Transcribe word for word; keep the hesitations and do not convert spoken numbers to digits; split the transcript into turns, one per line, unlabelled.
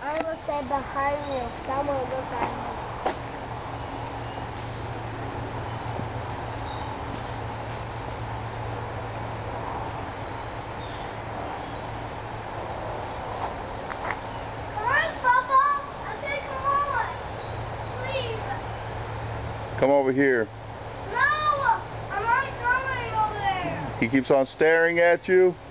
I'm gonna stay behind you. Someone look at me. Come on, Papa. I said come on. Please.
Come over here.
No, I'm not going over there.
He keeps on staring at you.